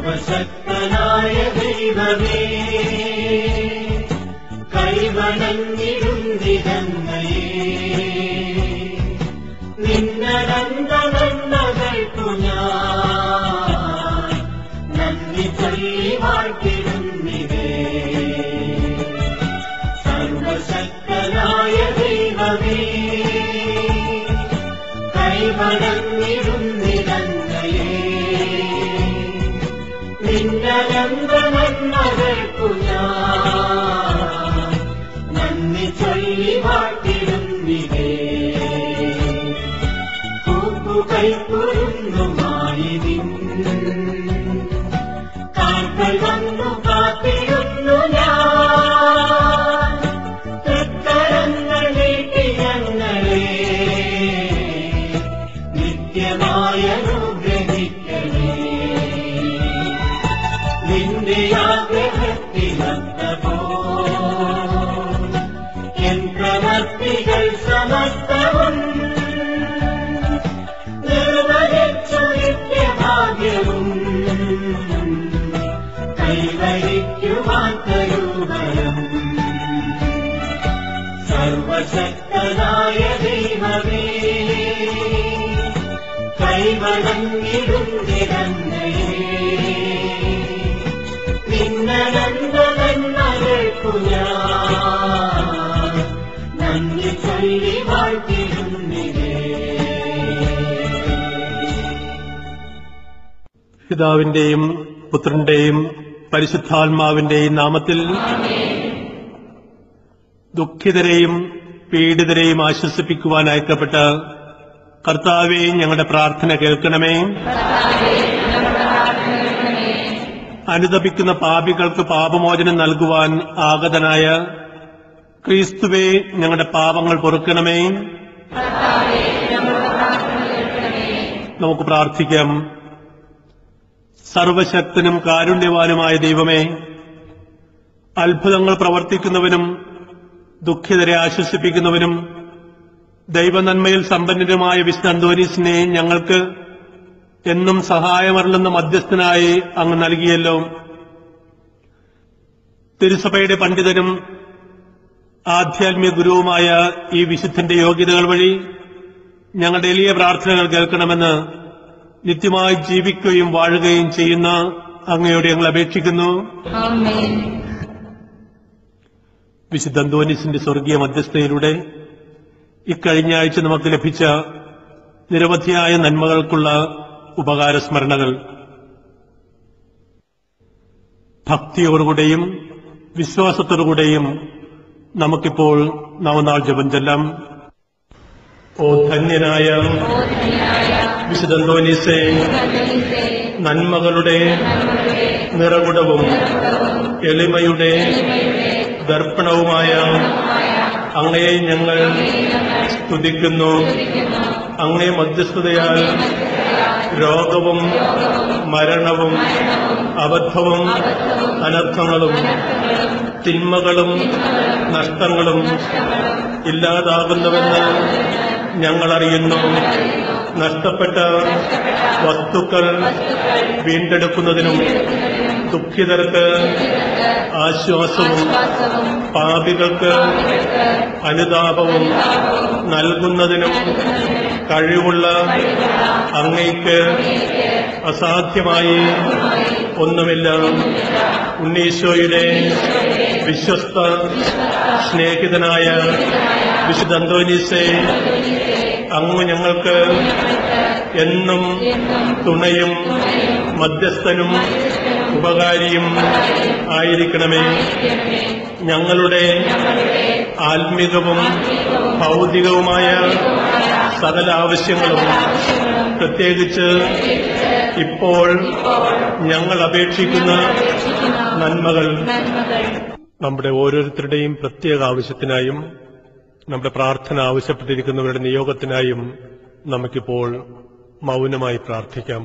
സർവശക്തനായ ദൈവമേ, കൈവണങ്ങിടുന്നിരങ്ങയെ നിന്നനന്ത നന്മകൾക്കു ഞാൻ നന്ദി ചൊല്ലി വാഴ്ത്തിടുന്നിതേ. സർവശക്തനായ ദൈവമേ, കൈവണങ്ങിടുന്നിരങ്ങയെ നിന്നനന്ത നന്മകൾക്കു ഞാൻ നന്ദി ചൊല്ലി വാഴ്ത്തിടുന്നിതേ. കൈക്കുരുന്നുമായി നിൻ കാൽകൾ വന്നു കാത്തിരുന്നു ഞാൻ. തൃക്കരങ്ങൾ നീട്ടി ഞങ്ങളെ നിത്യമായി അനുഗ്രഹിക്കണേ. നിന്റെ ആഗ്രഹത്തിനൊത്തപോ എൻ പ്രവർത്തികൾ സമസ്തവും നിത്യഭാഗ്യവും കൈവരിക്കുവാൻ തരൂവരം. സർവശക്തനായ ദൈവമേ, കൈവണങ്ങിടുന്നിരങ്ങയെ നിന്നനന്ത നന്മകൾക്കു ഞാൻ നന്ദി ചൊല്ലി വാഴ്ത്തിടുന്നിതേ. പിതാവിന്റെയും പുത്രന്റെയും പരിശുദ്ധാത്മാവിന്റെയും നാമത്തിൽ ദുഃഖിതരെയും പീഡിതരെയും ആശ്വസിപ്പിക്കുവാൻ അയക്കപ്പെട്ട കർത്താവേ, ഞങ്ങളുടെ പ്രാർത്ഥന കേൾക്കണമേ. അനുതപിക്കുന്ന പാപികൾക്ക് പാപമോചനം നൽകുവാൻ ആഗതനായ ക്രിസ്തുവേ, ഞങ്ങളുടെ പാപങ്ങൾ പൊറുക്കണമേ. നമുക്ക് പ്രാർത്ഥിക്കാം. സർവശക്തനും കാരുണ്യവാനുമായ ദൈവമേ, അത്ഭുതങ്ങൾ പ്രവർത്തിക്കുന്നവനും ദുഃഖിതരെ ആശ്വസിപ്പിക്കുന്നവനും ദൈവനന്മയിൽ സമ്പന്നനുമായ വിശുദ്ധ അന്തോനീസിനെ ഞങ്ങൾക്ക് എന്നും സഹായമരുളുന്ന മധ്യസ്ഥനായി അങ്ങ് നൽകിയല്ലോ. തിരുസഭയുടെ പണ്ഡിതനും ആധ്യാത്മിക ഗുരുവുമായ ഈ വിശുദ്ധന്റെ യോഗ്യതകൾ വഴി ഞങ്ങളുടെ എളിയ പ്രാർത്ഥനകൾ കേൾക്കണമെന്ന് നിത്യമായി ജീവിക്കുകയും വാഴുകയും ചെയ്യുന്ന അങ്ങയോട് ഞങ്ങൾ അപേക്ഷിക്കുന്നു. വിശുദ്ധ അന്തോനീസിന്റെ സ്വർഗീയ മധ്യസ്ഥതയിലൂടെ ഇക്കഴിഞ്ഞ ആഴ്ച നമുക്ക് ലഭിച്ച നിരവധിയായ നന്മകൾക്കുള്ള ഉപകാരസ്മരണകൾ ഭക്തിയോടുകൂടെയും വിശ്വാസത്തോടുകൂടെയും നമുക്കിപ്പോൾ നവനാൾ ജപം ചൊല്ലാം. ഓ ധന്യനായ വിശുദ്ധ അന്തോനീസേ, നന്മകളുടെ നിറകുടവും എളിമയുടെ ദർപ്പണവുമായ അങ്ങയെ ഞങ്ങൾ സ്തുതിക്കുന്നു. അങ്ങേ മധ്യസ്ഥതയാൽ രോഗവും മരണവും അബദ്ധവും അനർത്ഥങ്ങളും തിന്മകളും നഷ്ടങ്ങളും ഇല്ലാതാകുന്നുവെന്ന് ഞങ്ങളറിയുന്നു. നഷ്ടപ്പെട്ട വസ്തുക്കൾ വീണ്ടെടുക്കുന്നതിനും ദുഃഖിതർക്ക് ആശ്വാസവും പാപികൾക്ക് അനുതാപവും നൽകുന്നതിനും കഴിവുള്ള അങ്ങയ്ക്ക് അസാധ്യമായി ഒന്നുമില്ല. ഉണ്ണീശോയുടെ വിശ്വസ്ത സ്നേഹിതനായ വിശുദ്ധ അന്തോനീസേ, അങ്ങ് ഞങ്ങൾക്ക് എന്നും തുണയും മധ്യസ്ഥനും ഉപകാരിയും ആയിരിക്കണമേ. ഞങ്ങളുടെ ആത്മികവും ഭൗതികവുമായ സകല ആവശ്യങ്ങളും, പ്രത്യേകിച്ച് ഇപ്പോൾ ഞങ്ങൾ അപേക്ഷിക്കുന്ന നന്മകൾ, നമ്മുടെ ഓരോരുത്തരുടെയും പ്രത്യേക ആവശ്യത്തിനായും നമ്മുടെ പ്രാർത്ഥന ആവശ്യപ്പെട്ടിരിക്കുന്നവരുടെ നിയോഗത്തിനായും നമുക്കിപ്പോൾ മൗനമായി പ്രാർത്ഥിക്കാം.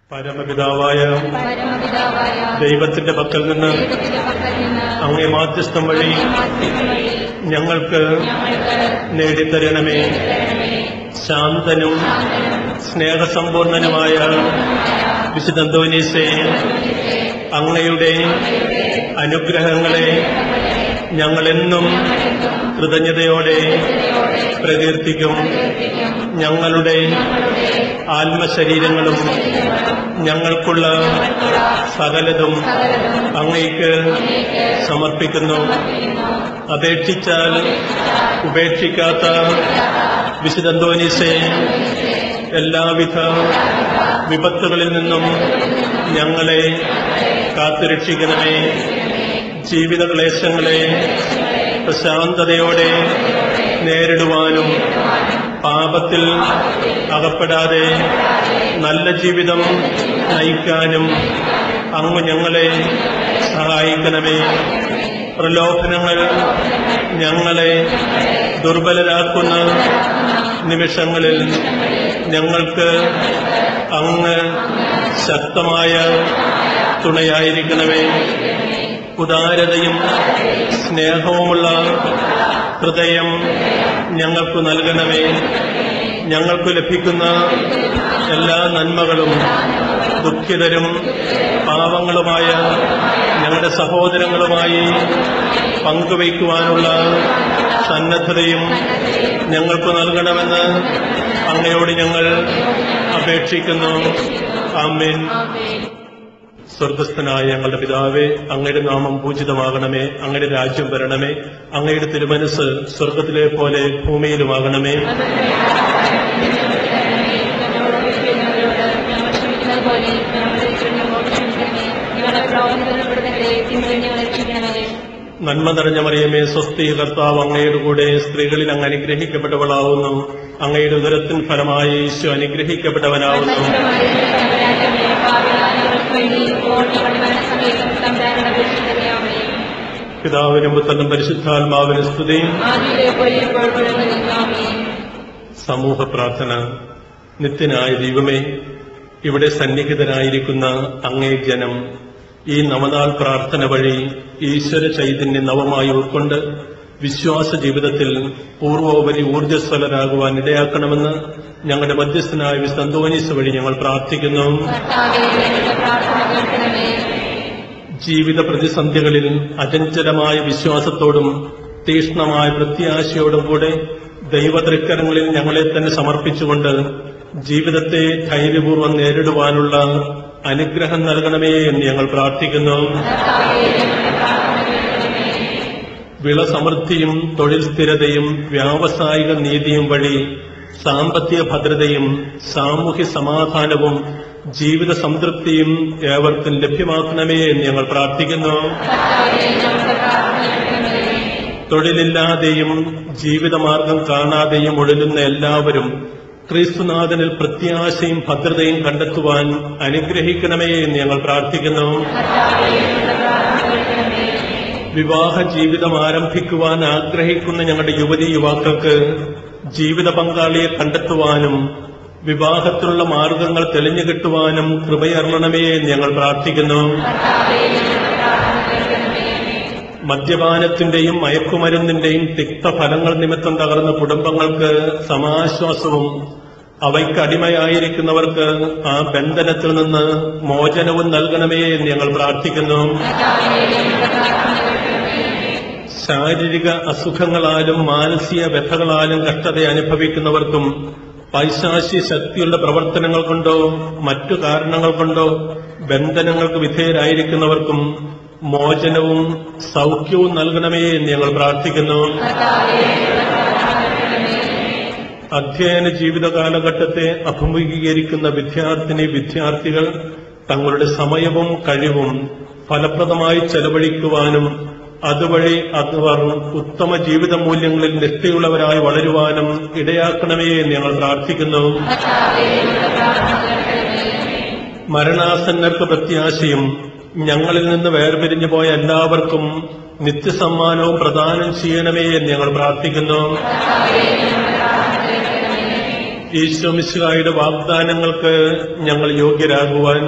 പരമപിതാവായ ദൈവത്തിന്റെ പക്കൽ നിന്ന് അങ്ങേ മാധ്യസ്ഥം വഴി ഞങ്ങൾക്ക് നേടിത്തരണമേ. ശാന്തനും സ്നേഹസമ്പൂർണനുമായ വിശുദ്ധ അന്തോനീസേ, അങ്ങയുടെ അനുഗ്രഹങ്ങളെ ഞങ്ങളെന്നും കൃതജ്ഞതയോടെ പ്രകീർത്തിക്കും. ഞങ്ങളുടെ ആത്മശരീരങ്ങളും ഞങ്ങൾക്കുള്ള സകലതും അങ്ങയ്ക്ക് സമർപ്പിക്കുന്നു. അപേക്ഷിച്ചാൽ ഉപേക്ഷിക്കാത്ത വിശുദ്ധ അന്തോനീസേ, എല്ലാവിധ വിപത്തുകളിൽ നിന്നും ഞങ്ങളെ കാത്തുരക്ഷിക്കണമേ. ജീവിത ക്ലേശങ്ങളെ പ്രശാന്തതയോടെ നേരിടുവാനും പാപത്തിൽ അകപ്പെടാതെ നല്ല ജീവിതം നയിക്കാനും അങ്ങ് ഞങ്ങളെ സഹായിക്കണമേ. പ്രലോഭനങ്ങൾ ഞങ്ങളെ ദുർബലരാക്കുന്ന നിമിഷങ്ങളിൽ ഞങ്ങൾക്ക് അങ്ങ് ശക്തമായ തുണയായിരിക്കണമേ. ഉദാരതയും സ്നേഹവുമുള്ള ഹൃദയം ഞങ്ങൾക്ക് നൽകണമേ. ഞങ്ങൾക്ക് ലഭിക്കുന്ന എല്ലാ നന്മകളും ദുഃഖിതരും പാവങ്ങളുമായ ഞങ്ങളുടെ സഹോദരങ്ങളുമായി പങ്കുവയ്ക്കുവാനുള്ള സന്നദ്ധതയും ഞങ്ങൾക്ക് നൽകണമെന്ന് അങ്ങയോട് ഞങ്ങൾ അപേക്ഷിക്കുന്നു. ആമേൻ. സ്വർഗസ്ഥനായ ഞങ്ങളുടെ പിതാവേ, അങ്ങയുടെ നാമം പൂജിതമാകണമേ. അങ്ങയുടെ രാജ്യം വരണമേ. അങ്ങയുടെ തിരുമനസ് സ്വർഗത്തിലെ പോലെ ഭൂമിയിലുമാകണമേ. നന്മ നിറഞ്ഞ മറിയമേ, സ്വസ്തി, കർത്താവ് അങ്ങയുടെ കൂടെ, സ്ത്രീകളിൽ അങ്ങ് അനുഗ്രഹിക്കപ്പെട്ടവളാവുന്നു. അങ്ങയുടെ ഉദരത്തിൻ ഫലമായി ഈശോ അനുഗ്രഹിക്കപ്പെട്ടവനാവുന്നു. പിതാവിനും പുത്രനും പരിശുദ്ധാത്മാവിനും സ്തുതി. സമൂഹ പ്രാർത്ഥന. നിത്യനായ ദൈവമേ, ഇവിടെ സന്നിഹിതരായിരിക്കുന്ന അങ്ങേ ജനം ഈ നവനാൾ പ്രാർത്ഥന വഴി ഈശ്വര ചൈതന്യം നവമായി ഉൾക്കൊണ്ട് വിശ്വാസ ജീവിതത്തിൽ പൂർവോപരി ഊർജ്ജസ്വലരാകുവാൻ ഇടയാക്കണമെന്ന് ഞങ്ങളുടെ മധ്യസ്ഥനായ വിശുദ്ധ അന്തോനീസ് വഴി ഞങ്ങൾ പ്രാർത്ഥിക്കുന്നു. ജീവിത പ്രതിസന്ധികളിൽ അചഞ്ചലമായ വിശ്വാസത്തോടും തീക്ഷ്ണമായ പ്രത്യാശയോടും കൂടെ ദൈവതൃക്കരങ്ങളിൽ ഞങ്ങളെ തന്നെ സമർപ്പിച്ചുകൊണ്ട് ജീവിതത്തെ ധൈര്യപൂർവ്വം നേരിടുവാനുള്ള അനുഗ്രഹം നൽകണമേ എന്ന് ഞങ്ങൾ പ്രാർത്ഥിക്കുന്നു. വിളസമൃദ്ധിയും തൊഴിൽ സ്ഥിരതയും വ്യാവസായിക നീതിയും വഴി സാമ്പത്തിക ഭദ്രതയും സാമൂഹ്യ സമാധാനവും ജീവിത സംതൃപ്തിയും ഏവർക്കും ലഭ്യമാക്കണമേ എന്ന് ഞങ്ങൾ പ്രാർത്ഥിക്കുന്നു. തൊഴിലില്ലാതെയും ജീവിതമാർഗം കാണാതെയും ഉഴലുന്ന എല്ലാവരും ക്രിസ്തുനാഥനിൽ പ്രത്യാശയും ഭദ്രതയും കണ്ടെത്തുവാൻ അനുഗ്രഹിക്കണമേ എന്ന് ഞങ്ങൾ പ്രാർത്ഥിക്കുന്നു. വിവാഹ ജീവിതം ആരംഭിക്കുവാൻ ആഗ്രഹിക്കുന്ന ഞങ്ങളുടെ യുവതീ യുവാക്കൾക്ക് ജീവിത പങ്കാളിയെ കണ്ടെത്തുവാനും വിവാഹത്തിലുള്ള മാർഗങ്ങൾ തെളിഞ്ഞു കിട്ടുവാനും കൃപയർണമേ എന്ന് ഞങ്ങൾ പ്രാർത്ഥിക്കുന്നു. മദ്യപാനത്തിന്റെയും മയക്കുമരുന്നിന്റെയും തിക്തഫലങ്ങൾ നിമിത്തം തകർന്ന കുടുംബങ്ങൾക്ക് സമാശ്വാസവും അവയ്ക്ക് അടിമയായിരിക്കുന്നവർക്ക് ആ ബന്ധനത്തിൽ നിന്ന് മോചനവും നൽകണമേ എന്ന് ഞങ്ങൾ പ്രാർത്ഥിക്കുന്നു. ശാരീരിക അസുഖങ്ങളാലും മാനസിക വ്യഥകളാലും കഷ്ടത അനുഭവിക്കുന്നവർക്കും പൈശാചിക ശക്തിയുടെ പ്രവർത്തനങ്ങൾ കൊണ്ടോ മറ്റു കാരണങ്ങൾ കൊണ്ടോ ബന്ധനങ്ങൾക്ക് വിധേയരായിരിക്കുന്നവർക്കും മോചനവും സൗഖ്യവും നൽകണമേ എന്ന് ഞങ്ങൾ പ്രാർത്ഥിക്കുന്നു. അധ്യയന ജീവിത കാലഘട്ടത്തെ അഭിമുഖീകരിക്കുന്ന വിദ്യാർത്ഥികൾ തങ്ങളുടെ സമയവും കഴിവും ഫലപ്രദമായി ചെലവഴിക്കുവാനും അതുവഴി അവർ ഉത്തമ ജീവിത മൂല്യങ്ങളിൽ നിഷ്ഠയുള്ളവരായി വളരുവാനും ഇടയാക്കണമേ എന്ന് ഞങ്ങൾ പ്രാർത്ഥിക്കുന്നു. മരണാസന്നർക്ക് പ്രത്യാശയും ഞങ്ങളിൽ നിന്ന് വേർപിരിഞ്ഞു പോയ എല്ലാവർക്കും നിത്യസമ്മാനവും പ്രദാനം ചെയ്യണമേ എന്ന് ഞങ്ങൾ പ്രാർത്ഥിക്കുന്നു. ഈശോ മിശിഹായുടെ വാഗ്ദാനങ്ങൾക്ക് ഞങ്ങൾ യോഗ്യരാകുവാൻ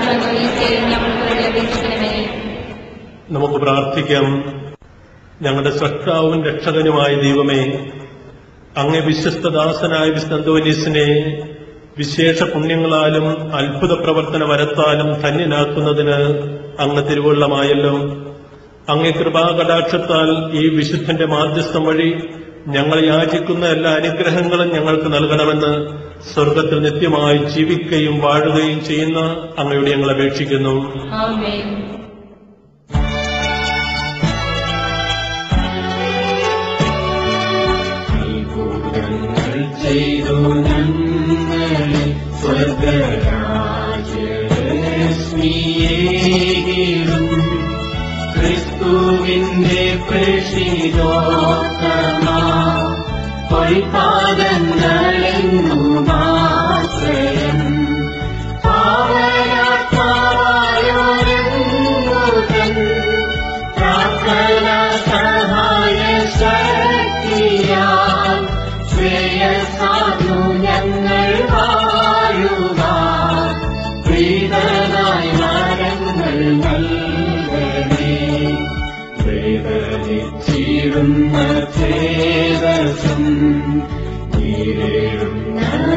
നമുക്ക് പ്രാർത്ഥിക്കാം. ഞങ്ങളുടെ സ്രഷ്ടാവും രക്ഷകനുമായ ദൈവമേ, അങ്ങേ വിശ്വസ്തദാസനായ വിശുദ്ധ അന്തോനീസിനെ വിശേഷ പുണ്യങ്ങളാലും അത്ഭുത പ്രവർത്തന വരത്താലും ധന്യനാക്കുന്നതിന് അങ്ങ് തിരുവുള്ളമായല്ലോ. അങ്ങേ കൃപാകടാക്ഷത്താൽ ഈ വിശുദ്ധന്റെ മാധ്യസ്ഥം വഴി ഞങ്ങൾ യാചിക്കുന്ന എല്ലാ അനുഗ്രഹങ്ങളും ഞങ്ങൾക്ക് നൽകണമെന്ന് സ്വർഗത്തിൽ നിത്യമായി ജീവിക്കുകയും വാഴുകയും ചെയ്യുന്ന അങ്ങയോട് ഞങ്ങൾ അപേക്ഷിക്കുന്നു. ക്രിസ്തുവിന്റെ പ്രേഷിതോത്തമാ പൊയ്പാദങ്ങളെന്നുമാശ്രയം പാവനാത്മാവായോരങ്ങുതൻ പ്രാർത്ഥന സഹായ ശക്തിയാൽ ശ്രേയസാധു ഞങ്ങൾ വാഴുവാൻ പ്രീതനായി മരങ്ങൾ നൽകണേ. വേദനിച്ചിടുന്ന ചേതസും നീരേഴുന്ന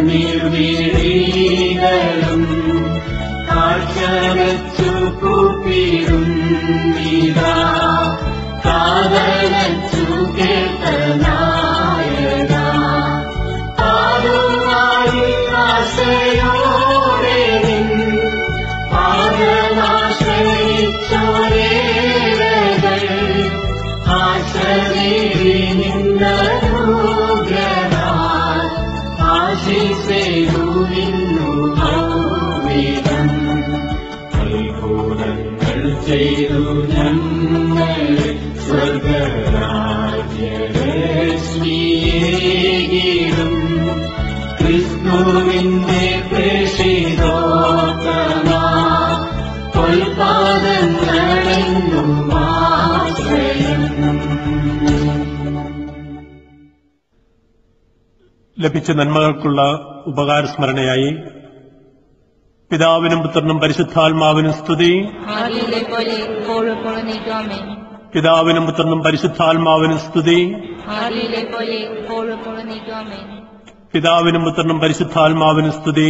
നിർവീഴികളും കാഴ്ചവച്ചു കൂപ്പിടും ഇതാ കാതലച്ചു കേൾക്കനായക പാതുമായി ആശയോടെ നിൻ പാദമാശ്രയിച്ചോരേകൾ ആശ്രയേറി നിന്നനുഗ്രഹാൽ ആശിസേതു നിന്നു ഔവിധം അത്ഭുതങ്ങൾ ചെയ്തു ഞങ്ങൾ സ്വർഗരാജ്യലക്ഷ്മിയേകിടും ക്രിസ്തുവിന്റെ പ്രേഷിതോത്തമാ പൊൽപാദങ്ങളെന്നുമാശ്രയം. ലഭിച്ച നന്മകൾക്കുള്ള ഉപകാരസ്മരണയായി പിതാവിനും പുത്രനും പരിശുദ്ധാത്മാവിനും സ്തുതി. പിതാവിനും പുത്രനും പരിശുദ്ധാത്മാവിനും സ്തുതി. പിതാവിനും പുത്രനും പരിശുദ്ധാത്മാവിനും സ്തുതി.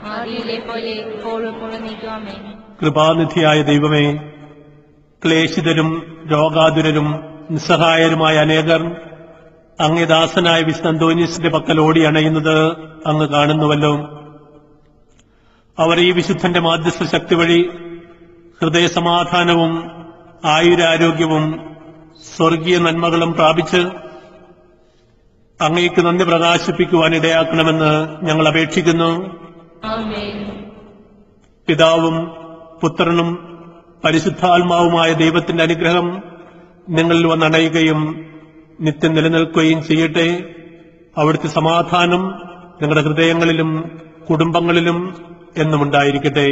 കൃപാനിധിയായ ദൈവമേ, ക്ലേശിതരും രോഗാതുരരും നിസ്സഹായരുമായ അനേകർ അങ്ങേ ദാസനായ വിശുദ്ധ അന്തോനീസിന്റെ പക്കൽ ഓടി അണയുന്നത് അങ്ങ് കാണുന്നുവല്ലോ. അവർ ഈ വിശുദ്ധന്റെ മാധ്യസ്ഥ ശക്തി വഴി ഹൃദയസമാധാനവും ആയുരാരോഗ്യവും സ്വർഗീയ നന്മകളും പ്രാപിച്ച് അങ്ങേക്ക് നന്ദി പ്രകാശിപ്പിക്കുവാൻ ഇടയാക്കണമെന്ന് ഞങ്ങൾ അപേക്ഷിക്കുന്നു. പിതാവും പുത്രനും പരിശുദ്ധാത്മാവുമായ ദൈവത്തിന്റെ അനുഗ്രഹം നിങ്ങളിൽ വന്നണയുകയും നിത്യം നിലനിൽക്കുകയും ചെയ്യട്ടെ. അവിടുത്തെ സമാധാനം നിങ്ങളുടെ ഹൃദയങ്ങളിലും കുടുംബങ്ങളിലും എന്നുമുണ്ടായിരിക്കട്ടെ.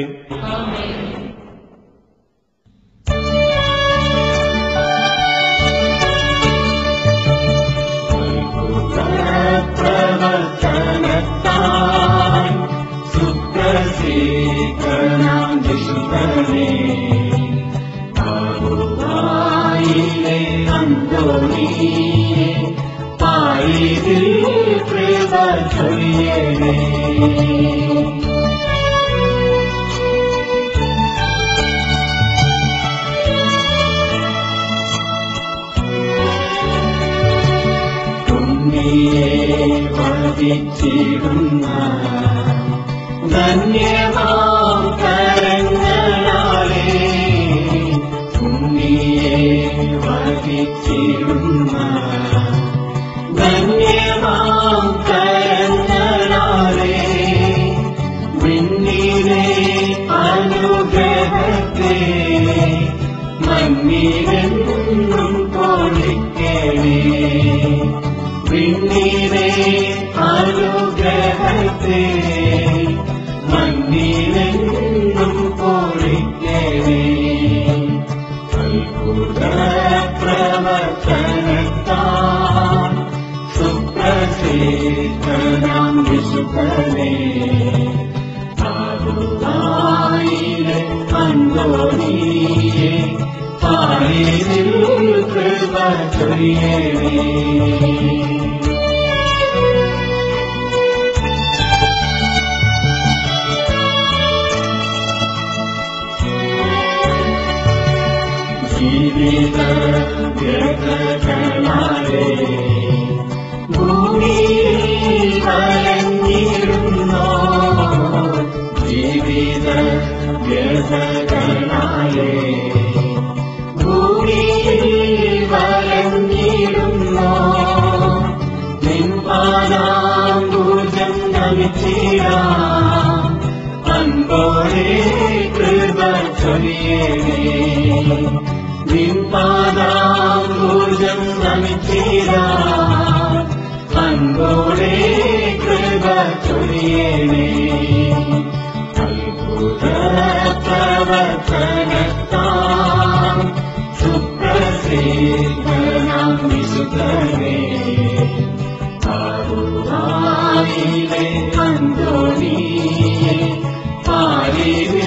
ധന്യമാം കരങ്ങളാലേ ഉണ്ണിയെ വഹിച്ചിടുന്ന ധന്യമാം കരങ്ങളാലേ വിണ്ണിലെ അനുഗ്രഹത്തെ മണ്ണിലെന്നും പൊളിക്കണേ. വിണ്ണിലെ അനുഗ്രഹത്തെ മണ്ണിലെന്നും പൊളിക്കണേ. അത്ഭുത പ്രവർത്തനത്താൽ സുപ്രസിദ്ധ ശ്രേഷ്ഠനാം വിശുദ്ധനേ ആദുവായിലെ അന്തോണിയേ പാരിതിൽ കൃപ ചൊരിയണേ ജീവിത വ്യഥകളാലേ ഭൂമിയിൽ കലങ്ങിടുന്നോ ജീവിത വ്യഥകളാലേ ഭൂമിയിൽ കലങ്ങിടുന്നോ നിൻപാദാംബുജം നമിച്ചിടാം അൻപോടെ കൃപ ചൊരിയണേ നിൻപാദാംബുജം നമിച്ചിടാം അൻപോടെ കൃപ ചൊരിയണേ അത്ഭുത പ്രവർത്തനത്താം സുപ്രസിദ്ധനാം വിശുദ്ധനേ ആദുവായിലെ അന്തോണിയേ പാരിതിൽ